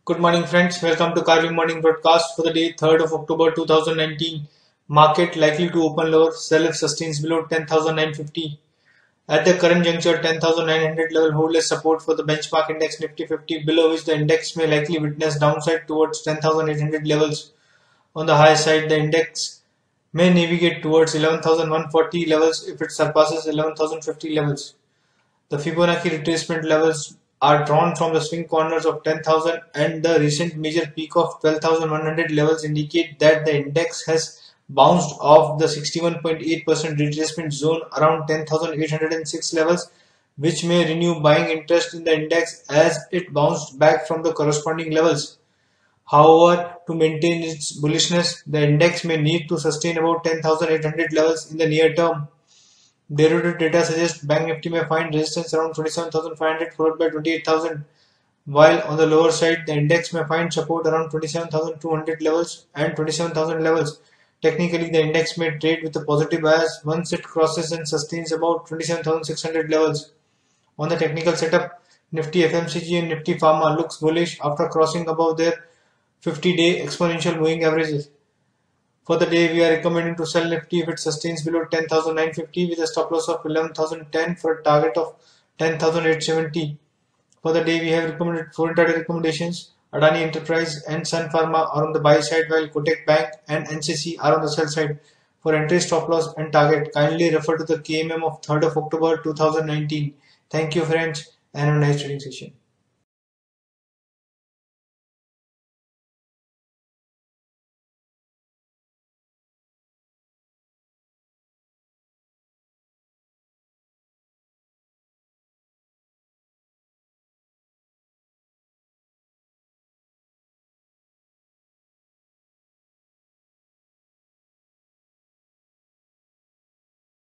Good morning, friends. Welcome to Karvy Morning Broadcast for the day 3rd of October 2019. Market likely to open lower, sell if sustains below 10,950. At the current juncture, 10,900 level hold as support for the benchmark index Nifty 50, below which the index may likely witness downside towards 10,800 levels. On the high side, the index may navigate towards 11,140 levels if it surpasses 11,050 levels. The Fibonacci retracement levels are drawn from the swing corners of 10,000 and the recent major peak of 12,100 levels indicate that the index has bounced off the 61.8% retracement zone around 10,806 levels, which may renew buying interest in the index as it bounced back from the corresponding levels. However, to maintain its bullishness, the index may need to sustain about 10,800 levels in the near term. Derivative data suggests BankNifty may find resistance around 27,500 followed by 28,000, while on the lower side the index may find support around 27,200 levels and 27,000 levels. Technically, the index may trade with a positive bias once it crosses and sustains about 27,600 levels. On the technical setup, Nifty FMCG and Nifty Pharma looks bullish after crossing above their 50-day exponential moving averages. For the day, we are recommending to sell Nifty if it sustains below 10,950 with a stop loss of 11,010 for a target of 10,870. For the day, we have recommended 4 intraday recommendations. Adani Enterprise and Sun Pharma are on the buy side while Kotak Bank and NCC are on the sell side. For entry, stop loss and target, kindly refer to the KMM of 3rd of October 2019. Thank you, friends, and have a nice trading session.